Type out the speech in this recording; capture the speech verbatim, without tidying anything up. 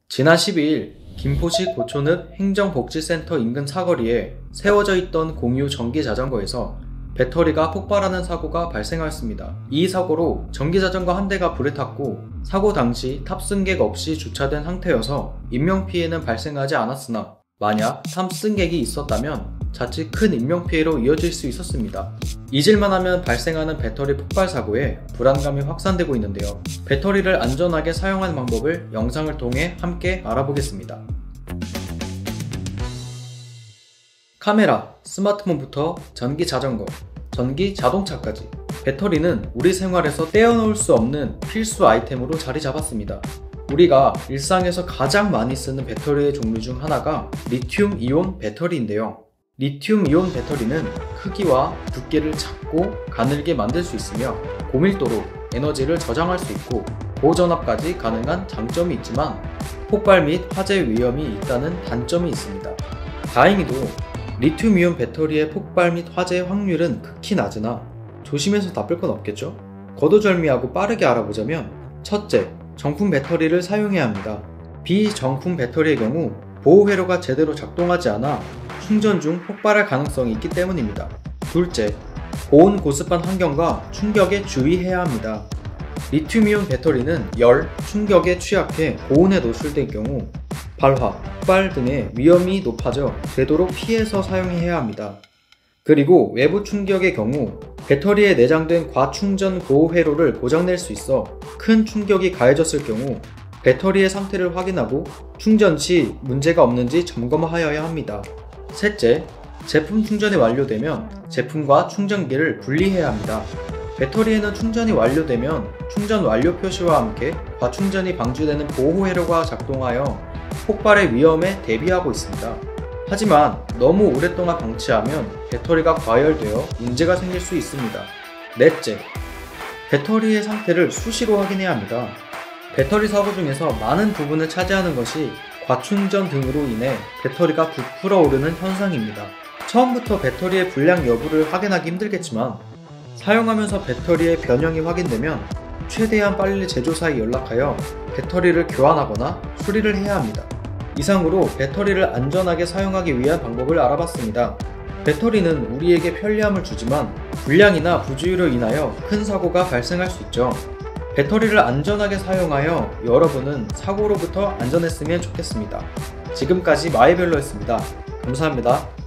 지난 십이일 김포시 고촌읍 행정복지센터 인근 사거리에 세워져 있던 공유 전기자전거에서 배터리가 폭발하는 사고가 발생하였습니다. 이 사고로 전기자전거 한 대가 불에 탔고 사고 당시 탑승객 없이 주차된 상태여서 인명피해는 발생하지 않았으나 만약 탑승객이 있었다면 자칫 큰 인명피해로 이어질 수 있었습니다. 잊을만 하면 발생하는 배터리 폭발 사고에 불안감이 확산되고 있는데요. 배터리를 안전하게 사용하는 방법을 영상을 통해 함께 알아보겠습니다. 카메라, 스마트폰부터 전기 자전거, 전기 자동차까지 배터리는 우리 생활에서 떼어놓을 수 없는 필수 아이템으로 자리 잡았습니다. 우리가 일상에서 가장 많이 쓰는 배터리의 종류 중 하나가 리튬 이온 배터리인데요. 리튬 이온 배터리는 크기와 두께를 작고 가늘게 만들 수 있으며 고밀도로 에너지를 저장할 수 있고 고전압까지 가능한 장점이 있지만 폭발 및 화재 위험이 있다는 단점이 있습니다. 다행히도 리튬 이온 배터리의 폭발 및 화재 확률은 극히 낮으나 조심해서 나쁠 건 없겠죠? 거두절미하고 빠르게 알아보자면 첫째, 정품 배터리를 사용해야 합니다. 비정품 배터리의 경우 보호회로가 제대로 작동하지 않아 충전 중 폭발할 가능성이 있기 때문입니다. 둘째, 고온 고습한 환경과 충격에 주의해야 합니다. 리튬이온 배터리는 열, 충격에 취약해 고온에 노출될 경우 발화, 폭발 등의 위험이 높아져 되도록 피해서 사용해야 합니다. 그리고 외부 충격의 경우 배터리에 내장된 과충전 보호회로를 고장낼 수 있어 큰 충격이 가해졌을 경우 배터리의 상태를 확인하고 충전 시 문제가 없는지 점검하여야 합니다. 셋째, 제품 충전이 완료되면 제품과 충전기를 분리해야 합니다. 배터리에는 충전이 완료되면 충전 완료 표시와 함께 과충전이 방지되는 보호회로가 작동하여 폭발의 위험에 대비하고 있습니다. 하지만 너무 오랫동안 방치하면 배터리가 과열되어 문제가 생길 수 있습니다. 넷째, 배터리의 상태를 수시로 확인해야 합니다. 배터리 사고 중에서 많은 부분을 차지하는 것이 과충전 등으로 인해 배터리가 부풀어 오르는 현상입니다. 처음부터 배터리의 불량 여부를 확인하기 힘들겠지만 사용하면서 배터리의 변형이 확인되면 최대한 빨리 제조사에 연락하여 배터리를 교환하거나 수리를 해야 합니다. 이상으로 배터리를 안전하게 사용하기 위한 방법을 알아봤습니다. 배터리는 우리에게 편리함을 주지만 불량이나 부주의로 인하여 큰 사고가 발생할 수 있죠. 배터리를 안전하게 사용하여 여러분은 사고로부터 안전했으면 좋겠습니다. 지금까지 마이벨로였습니다. 감사합니다.